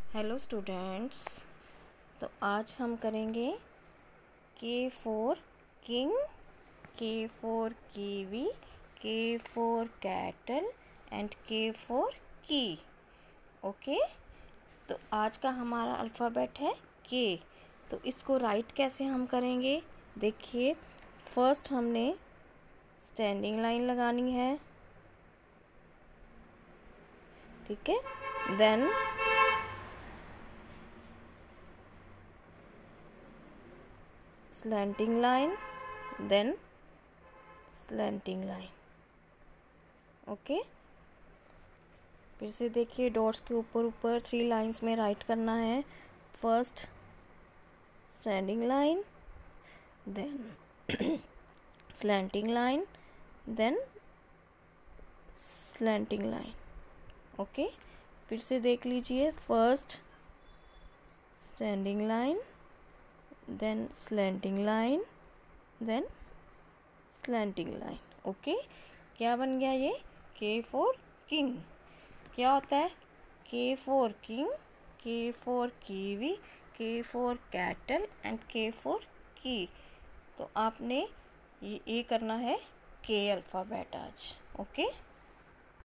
Hello students. तो आज हम करेंगे K for king, K for kiwi, K for cattle and K for key. Okay, तो आज का हमारा अल्फ़ाबेट है के। तो इसको राइट कैसे हम करेंगे, देखिए। फर्स्ट हमने स्टैंडिंग लाइन लगानी है, ठीक है। Then slanting line, then slanting line। Okay, फिर से देखिए, डॉट्स के ऊपर ऊपर 3 लाइंस में राइट करना है। First standing line, then slanting line, then slanting line. Okay, फिर से देख लीजिए। First standing line, then slanting line, then slanting line। Okay, क्या बन गया ये? के फॉर किंग। क्या होता है? K for king, K for kiwi, K for cattle and K for key. तो आपने ये करना है के अल्फ़ाबेट आज। ओके।